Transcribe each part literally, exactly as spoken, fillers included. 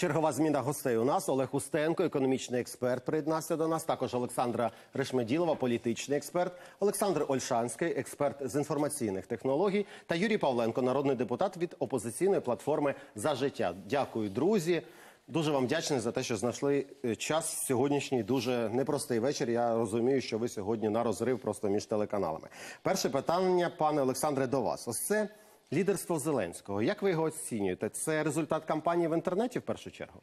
Чергова зміна гостей у нас. Олег Устенко, економічний експерт, приєднався до нас. Також Олександра Решмеділова, політичний експерт. Олександр Ольшанський, експерт з інформаційних технологій. Та Юрій Павленко, народний депутат від опозиційної платформи «За життя». Дякую, друзі. Дуже вам вдячний за те, що знайшли час в сьогоднішній дуже непростий вечір. Я розумію, що ви сьогодні на розрив просто між телеканалами. Перше питання, пане Олександре, до вас. Ось це лідерство Зеленського. Як ви його оцінюєте? Це результат кампанії в інтернеті в першу чергу?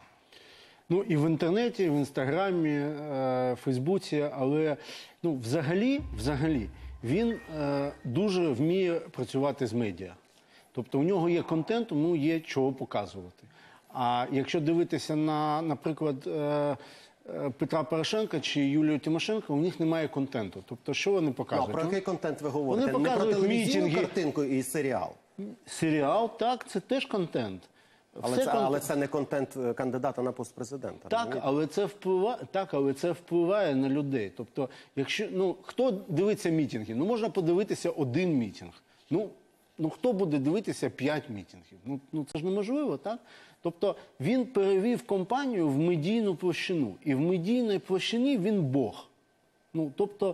Ну, і в інтернеті, і в Інстаграмі, в Фейсбуці, але ну, взагалі, взагалі він е, дуже вміє працювати з медіа. Тобто у нього є контент, тому є чого показувати. А якщо дивитися на, наприклад, е, Петра Порошенка чи Юлію Тимошенко, у них немає контенту. Тобто, що вони показують? Ну, а про який контент ви говорите? Вони показують не про телевізійну мітинги. картинку і серіал? Серіал, так, це теж контент. Але це, контент. але це не контент кандидата на пост президента. Так, але це впливає, так, але це впливає на людей. Тобто, якщо, ну, хто дивиться мітинги? Ну, можна подивитися один мітинг. Ну, ну хто буде дивитися п'ять мітингів? Ну, ну, це ж неможливо, так? Тобто, він перевів компанію в медійну площину. І в медійній площині він Бог. Ну, тобто,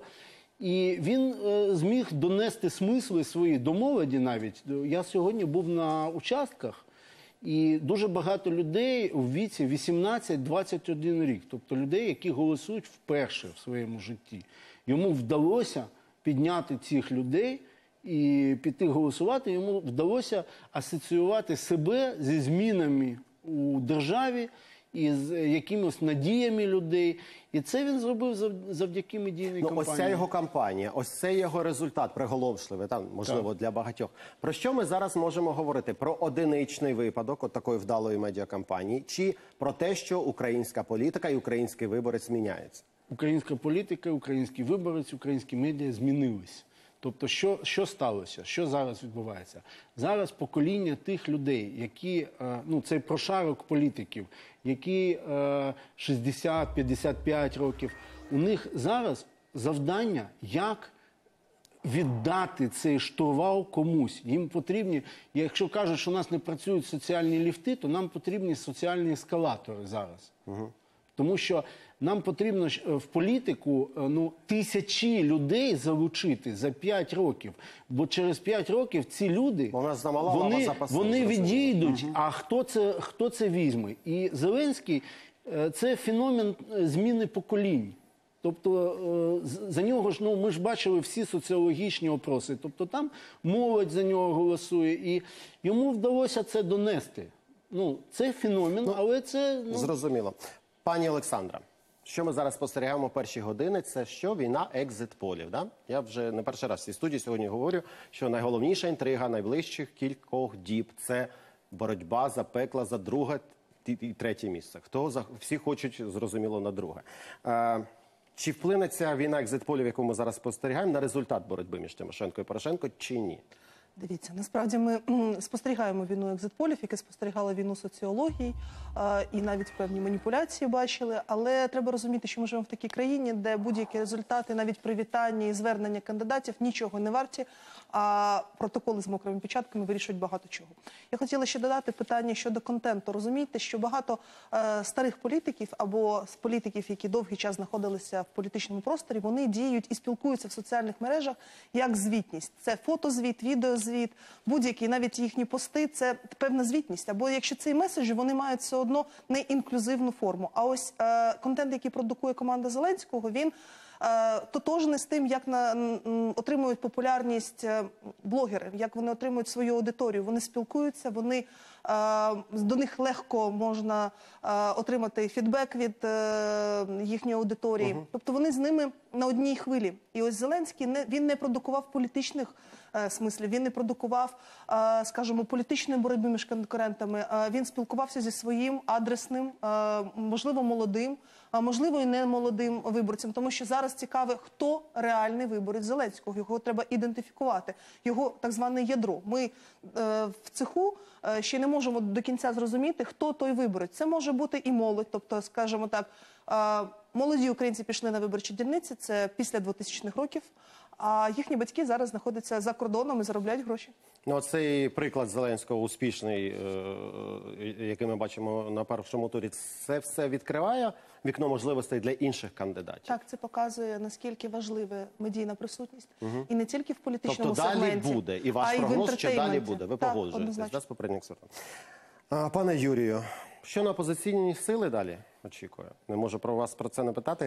і він е, зміг донести смисли свої до молоді навіть. Я сьогодні був на участках, і дуже багато людей у віці вісімнадцять двадцять один рік. Тобто людей, які голосують вперше в своєму житті. Йому вдалося підняти цих людей і піти голосувати. Йому вдалося асоціювати себе зі змінами у державі і з якимось надіями людей. І це він зробив завдяки медійній ну, кампанії. Ось ця його кампанія, ось це його результат приголомшливий, там, можливо, так. для багатьох. Про що ми зараз можемо говорити? Про одиничний випадок от такої вдалої медіакампанії? Чи про те, що українська політика і український виборець зміняється? Українська політика, український виборець, українські медіа змінились. Тобто, що, що сталося? Що зараз відбувається? Зараз покоління тих людей, які, ну, цей прошарок політиків, які шістдесят п'ятдесят п'ять років, у них зараз завдання, як віддати цей штурвал комусь. Їм потрібні, якщо кажуть, що у нас не працюють соціальні ліфти, то нам потрібні соціальні ескалатори зараз. Угу. Тому що нам потрібно в політику ну, тисячі людей залучити за п'ять років. Бо через п'ять років ці люди, вони, вони відійдуть, угу. а хто це, хто це візьме? І Зеленський – це феномен зміни поколінь. Тобто за нього ж, ну, ми ж бачили всі соціологічні опроси. Тобто там молодь за нього голосує, і йому вдалося це донести. Ну, це феномен, ну, але це… Ну... Зрозуміло. Пані Олександра, що ми зараз спостерігаємо перші години, це що? Війна екзит-полів, да? Я вже не перший раз в цій студії сьогодні говорю, що найголовніша інтрига найближчих кількох діб – це боротьба за пекла за друге і третє місце. Хто за... Всі хочуть, зрозуміло, на друге. Е... Чи вплине ця війна екзит-полів, яку ми зараз спостерігаємо, на результат боротьби між Тимошенко і Порошенко, чи ні? Дивіться, насправді ми спостерігаємо війну екзит-полів, які спостерігали війну соціології і навіть певні маніпуляції бачили. Але треба розуміти, що ми живемо в такій країні, де будь-які результати, навіть привітання і звернення кандидатів нічого не варті, а протоколи з мокрими печатками вирішують багато чого. Я хотіла ще додати питання щодо контенту. Розумієте, що багато е, старих політиків або з політиків, які довгий час знаходилися в політичному просторі, вони діють і спілкуються в соціальних мережах як звітність. Це фотозвіт, відеозвіт, будь-які, навіть їхні пости – це певна звітність. Або якщо це і меседжі, вони мають все одно не інклюзивну форму. А ось е, контент, який продукує команда Зеленського, він тотожний з тим, як на, отримують популярність блогери, як вони отримують свою аудиторію. Вони спілкуються, вони, до них легко можна отримати фідбек від їхньої аудиторії. Угу. Тобто вони з ними на одній хвилі. І ось Зеленський, не, він не продукував політичних смислів, він не продукував, скажімо, політичної боротьби між конкурентами. Він спілкувався зі своїм адресним, можливо, молодим, а можливо і не молодим виборцям, тому що зараз цікаве, хто реальний виборець Зеленського. Його треба ідентифікувати, його так зване ядро. Ми е, в цеху е, ще не можемо до кінця зрозуміти, хто той виборець. Це може бути і молодь, тобто, скажімо так, е, молоді українці пішли на виборчі дільниці, це після двотисячних років. А їхні батьки зараз знаходяться за кордоном і заробляють гроші. Ну, цей приклад Зеленського успішний, е, який ми бачимо на першому турі, це все відкриває вікно можливостей для інших кандидатів? Так, це показує, наскільки важлива медійна присутність. І не тільки в політичному Тобто далі сегменті, буде, і а ваш й в прогноз, що далі інтертейменті. буде. Ви Так, погоджуєтесь, однозначно. да, з попереднім експертом? А, Пане Юрію, що на опозиційні сили далі очікує? Не можу про вас про це не питати.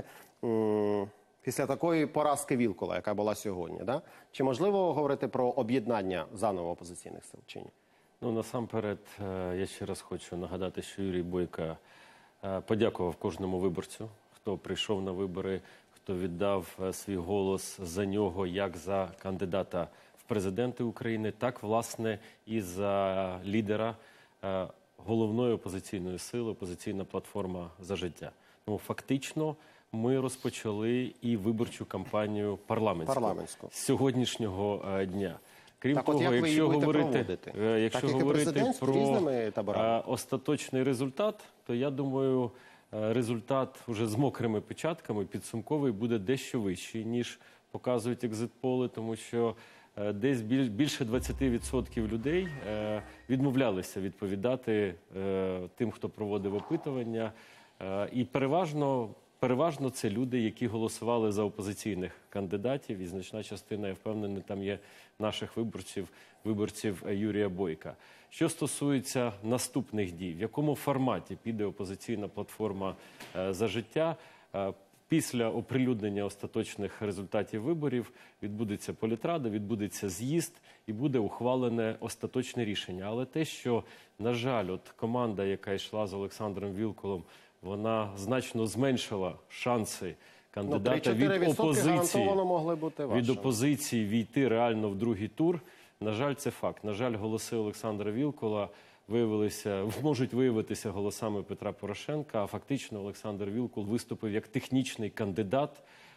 М, Після такої поразки Вілкула, яка була сьогодні, да? Чи можливо говорити про об'єднання заново опозиційних сил, чи ні? Ну, насамперед, е, я ще раз хочу нагадати, що Юрій Бойко е, подякував кожному виборцю, хто прийшов на вибори, хто віддав е, свій голос за нього як за кандидата в президенти України, так, власне, і за лідера е, головної опозиційної сили, опозиційна платформа «За життя». Тому фактично ми розпочали і виборчу кампанію парламентську, Парламентську. з сьогоднішнього е, дня. Крім Так от того, як ви її якщо будете говорити, проводити? е, якщо Так, як і говорити президентську, про різними таборами? е, остаточний результат, то я думаю, е, результат уже з мокрими печатками підсумковий буде дещо вищий, ніж показують екзит-поли, тому що е, десь біль- більше двадцять відсотків людей е, відмовлялися відповідати е, тим, хто проводив опитування. Е, І переважно, переважно це люди, які голосували за опозиційних кандидатів, і значна частина, я впевнений, там є наших виборців, виборців е, Юрія Бойка. Що стосується наступних дій, в якому форматі піде опозиційна платформа е, «За життя», е, після оприлюднення остаточних результатів виборів відбудеться політрада, відбудеться з'їзд і буде ухвалене остаточне рішення. Але те, що, на жаль, от команда, яка йшла з Олександром Вілкулом, вона значно зменшила шанси кандидата Ну, три-чотири від відсотки опозиції, гарантовано могли бути від вашими. опозиції війти реально в другий тур. На жаль, це факт. На жаль, голоси Олександра Вілкула виявилися, можуть виявитися голосами Петра Порошенка, а фактично Олександр Вілкул виступив як технічний кандидат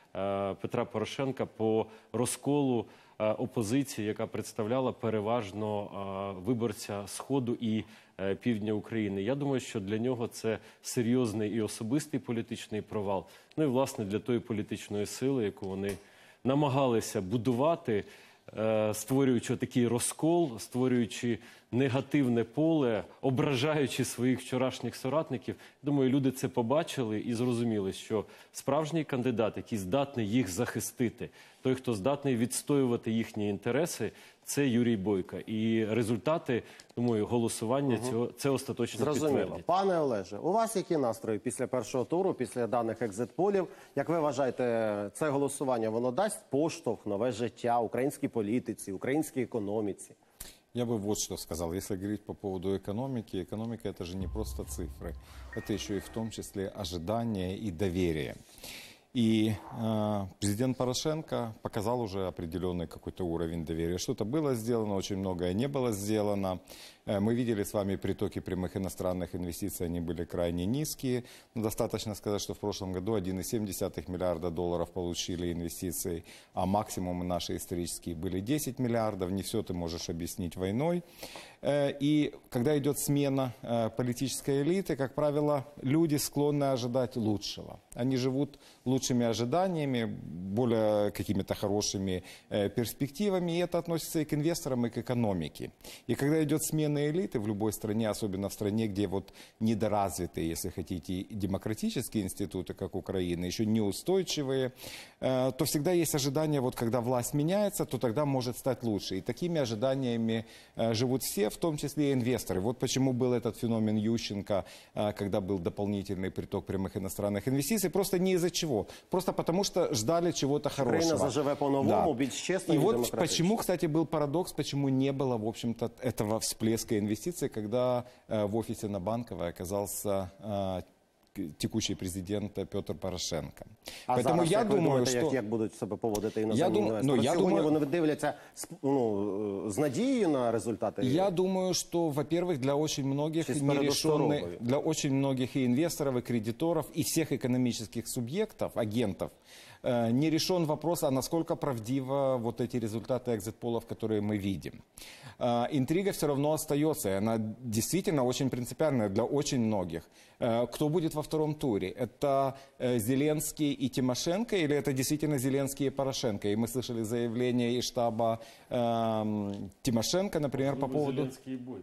е, Петра Порошенка по розколу е, опозиції, яка представляла переважно е, виборця Сходу і е, Півдня України. Я думаю, що для нього це серйозний і особистий політичний провал. Ну і, власне, для тої політичної сили, яку вони намагалися будувати, е, створюючи такий розкол, створюючи негативне поле, ображаючи своїх вчорашніх соратників. Думаю, люди це побачили і зрозуміли, що справжній кандидат, який здатний їх захистити, той, хто здатний відстоювати їхні інтереси, це Юрій Бойко. І результати, думаю, голосування цього це остаточно Зрозуміло. підтвердять. Пане Олеже, у вас які настрої після першого туру, після даних екзит-полів? Як ви вважаєте, це голосування, воно дасть поштовх, нове життя українській політиці, українській економіці? Я бы вот что сказал. Если говорить по поводу экономики, экономика это же не просто цифры. Это еще и в том числе ожидания и доверие. И э, президент Порошенко показал уже определенный какой-то уровень доверия. Что-то было сделано, очень многое не было сделано. Э, мы видели с вами притоки прямых иностранных инвестиций, они были крайне низкие. Но достаточно сказать, что в прошлом году один и семь десятых миллиарда долларов получили инвестиции, а максимумы наши исторические были десять миллиардов. Не все ты можешь объяснить войной. Э, и когда идет смена э, политической элиты, как правило, люди склонны ожидать лучшего. Они живут лучшими ожиданиями, более какими-то хорошими э, перспективами, и это относится и к инвесторам, и к экономике. И когда идет смена элиты в любой стране, особенно в стране, где вот недоразвитые, если хотите, и демократические институты, как Украина, еще неустойчивые, э, то всегда есть ожидание, вот когда власть меняется, то тогда может стать лучше. И такими ожиданиями э, живут все, в том числе и инвесторы. Вот почему был этот феномен Ющенко, э, когда был дополнительный приток прямых иностранных инвестиций, просто не из-за чего. Просто потому что ждали чего-то хорошего. Україна заживе по-новому, більш чесно И і вот демократично. почему, кстати, был парадокс, почему не было, в общем-то, этого всплеска инвестиций, когда э, в офисе на Банковой оказался э, к- текущий президент Петр Порошенко. А Поэтому зараз, я як ви думаю, думаєте, что... як, як будуть себе поводити іноземні дум- інвестори? ну, я Сьогодні думаю- вони дивляться з- ну, з надією на результати? Я думаю, что, во-первых, для очень многих Через нерешенные, передосторовые. для очень многих и инвесторов, и кредиторов, и всех экономических субъектов, агентов, э, не решен вопрос, а насколько правдивы вот эти результаты экзит-полов, которые мы видим. Э, интрига все равно остается, и она действительно очень принципиальная для очень многих. Э, кто будет во втором туре? Это э, Зеленский и Тимошенко, или это действительно Зеленский и Порошенко? И мы слышали заявление из штаба э, Тимошенко, например, по поводу... Зеленский и Бойко.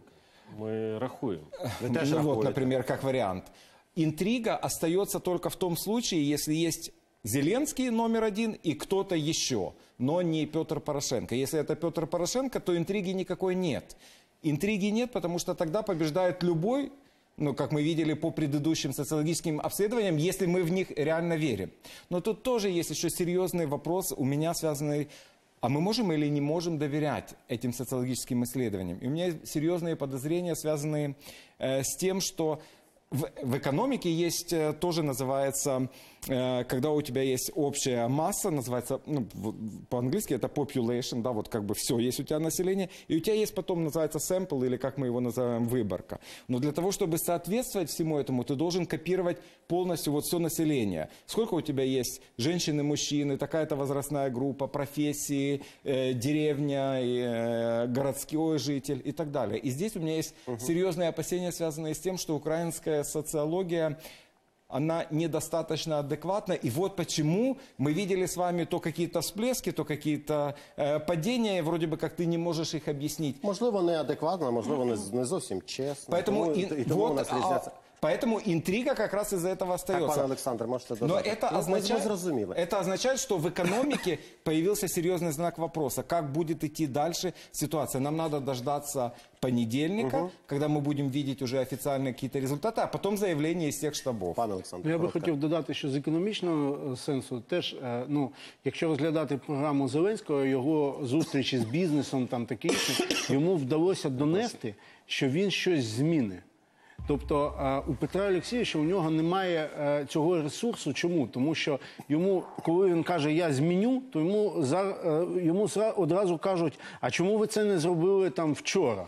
Мы рахуем. Ви теж Ну вот, рахуєте. например, как вариант. Интрига остается только в том случае, если есть Зеленский номер один и кто-то еще, но не Петр Порошенко. Если это Петр Порошенко, то интриги никакой нет. Интриги нет, потому что тогда побеждает любой, ну, как мы видели по предыдущим социологическим обследованиям, если мы в них реально верим. Но тут тоже есть еще серьезный вопрос у меня, связанный... А мы можем или не можем доверять этим социологическим исследованиям? И у меня серьезные подозрения, связанные э, с тем, что в, в экономике есть, э, тоже называется, э, когда у тебя есть общая масса, называется, ну, в, по-английски это population, да, вот как бы все, есть у тебя население, и у тебя есть потом, называется sample, или как мы его называем, выборка. Но для того, чтобы соответствовать всему этому, ты должен копировать полностью вот все население. Сколько у тебя есть женщины, мужчины, такая-то возрастная группа, профессии, э, деревня, э, городской житель и так далее. И здесь у меня есть угу. серьезные опасения, связанные с тем, что украинская социология, она недостаточно адекватна. И вот почему мы видели с вами то какие-то всплески, то какие-то э, падения, и вроде бы как ты не можешь их объяснить. Можливо, неадекватно, можливо, не, не зовсім чесно. Поэтому, тому, ин- і тому вот, у нас а, різняться. поэтому интрига как раз из-за этого Так, остается. пане Олександр, можете Но додати. это Ну, ми- ми означает, зрозуміли. это означает, что в экономике появился серьезный знак вопроса. Как будет идти дальше ситуация? Нам надо дождаться понедельника, угу. когда мы будем видеть уже официальные какие-то результаты, а потом заявления из всех штабов. Пане Олександр, Я би коротко. хотів додати, що з економічного сенсу теж, е, ну, якщо розглядати програму Зеленського, його зустрічі з бізнесом, там таке інше, йому вдалося донести, що він щось змінить. Тобто е, у Петра Олексійовича у нього немає е, цього ресурсу. Чому? Тому що йому, коли він каже «я зміню», то йому, за, е, йому зра- одразу кажуть «а чому ви це не зробили там вчора?»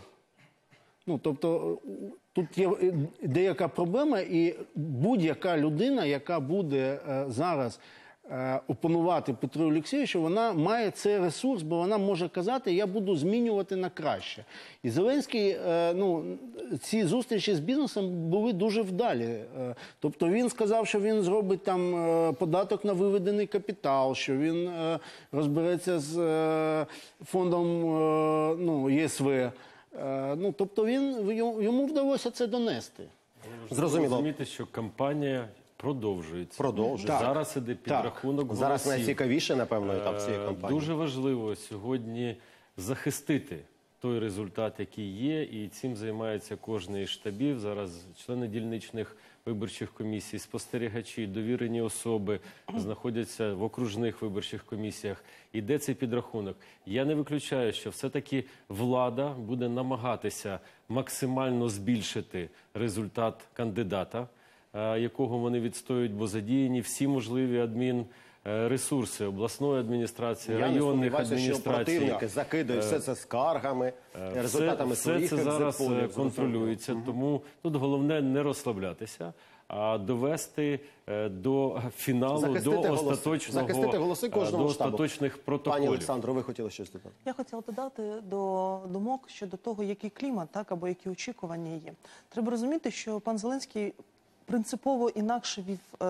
Ну, тобто, тут є деяка проблема, і будь-яка людина, яка буде е, зараз е, опонувати Петру Олексійовичу, вона має цей ресурс, бо вона може казати, я буду змінювати на краще. І Зеленський, е, ну, ці зустрічі з бізнесом були дуже вдалі. Е, тобто він сказав, що він зробить там е, податок на виведений капітал, що він е, розбереться з е, фондом е, ну, ЄСВ. Е, Ну, тобто він, йому вдалося це донести. Зрозуміло. Розумієте, що кампанія продовжується. Продовжується. Так. Зараз іде підрахунок голосів. Зараз найцікавіше, напевно, етап цієї Е, кампанії. Дуже важливо сьогодні захистити той результат, який є, і цим займається кожен із штабів. Зараз члени дільничних виборчих комісій, спостерігачі, довірені особи знаходяться в окружних виборчих комісіях. Іде цей підрахунок. Я не виключаю, що все-таки влада буде намагатися максимально збільшити результат кандидата, е, якого вони відстоюють, бо задіяні всі можливі адмін е, ресурси обласної адміністрації, Я не районних сумніваюся, що адміністрацій. противники закидають все це скаргами, результатами все, своїх все це зараз е, екзит-полів. контролюється, тому тут головне не розслаблятися, а довести е, до фіналу, Захистити до голоси. остаточного, Захистити голоси е, кожному до штабу. остаточних Пані протоколів. Олександро, ви хотіли щось додати? Я хотіла додати до думок щодо того, який клімат, так, або які очікування є. Треба розуміти, що пан Зеленський принципово інакше вів е,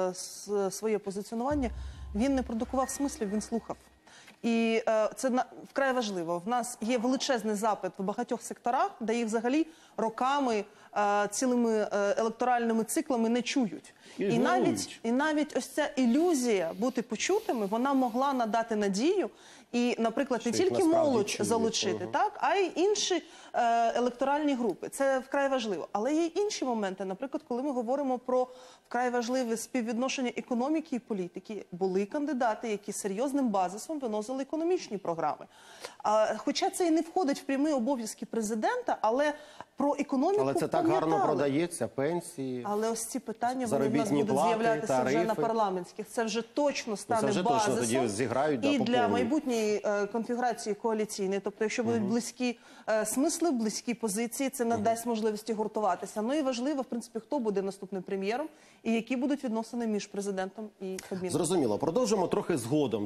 с- своє позиціонування. Він не продукував смислів, він слухав. І е, це на, вкрай важливо. В нас є величезний запит в багатьох секторах, де їх взагалі роками, е, цілими е, електоральними циклами не чують. І, навіть, Ігнорують. і навіть ось ця ілюзія бути почутими, вона могла надати надію і, наприклад, не Що їх тільки насправді молодь чують. залучити, Мгм. так, а й інші е, електоральні групи. Це вкрай важливо. Але є й інші моменти. Наприклад, коли ми говоримо про вкрай важливе співвідношення економіки і політики, були кандидати, які серйозним базисом виносили економічні програми. А, хоча це і не входить в прямі обов'язки президента, але про економіку Але це так гарно пам'ятали. продається, пенсії. Але ось ці питання, вони в нас Заробітні будуть плати, з'являтися вже тарифи. на парламентських. Це вже точно стане вже точно базисом тоді зіграють, да, і по для повній. майбутньої е, конфігурації коаліційної. Тобто, якщо будуть близькі е, смисли, близькі позиції, це надасть можливості гуртуватися. Ну і важливо, в принципі, хто буде наступним прем'єром і які будуть відносини між президентом і Кабміном. Зрозуміло. Продовжимо трохи згодом.